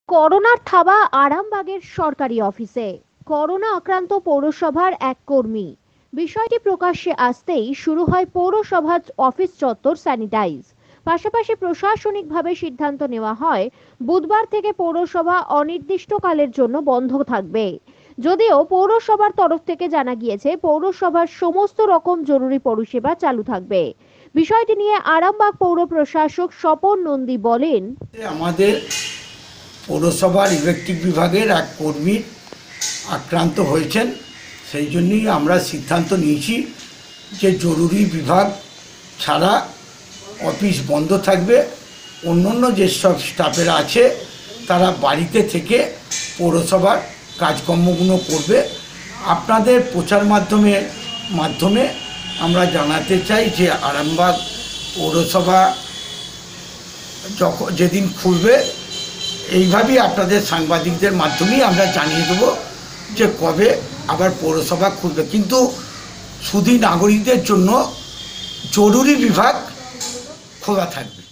করোনার থাবা আরামবাগের সরকারি অফিসে। করোনা আক্রান্ত পৌরসভার এক কর্মী। বিষয়টি প্রকাশ্যে আসতেই শুরু হয় পৌরসভার অফিস চত্বর স্যানিটাইজ। পাশাপাশি প্রশাসনিকভাবে সিদ্ধান্ত নেওয়া হয় বুধবার থেকে পৌরসভা অনির্দিষ্টকালের জন্য বন্ধ থাকবে। যদিও পৌরসভার তরফ থেকে জানা গিয়েছে পৌরসভার সমস্ত রকম জরুরি পরিষেবা চালু থাকবে। বিষয়টি নিয়ে আরামবাগ পৌর প্রশাসক স্বপন নন্দী বলেন, আমাদের পৌরসভার ইলেকট্রিক বিভাগের এক কর্মী আক্রান্ত হয়েছেন, সেই জন্যই আমরা সিদ্ধান্ত নিয়েছি যে জরুরি বিভাগ ছাড়া অফিস বন্ধ থাকবে। অন্য যেসব স্টাফেরা আছে তারা বাড়িতে থেকে পৌরসভার কাজকর্মগুলো করবে। আপনাদের প্রচার মাধ্যমে আমরা জানাতে চাই যে আরামবাগ পৌরসভা যেদিন খুলবে এইভাবেই আপনাদের সাংবাদিকদের মাধ্যমেই আমরা জানিয়ে দেবো যে কবে আবার পৌরসভা খুলবে। কিন্তু শুধু নাগরিকদের জন্য জরুরি বিভাগ খোলা থাকবে।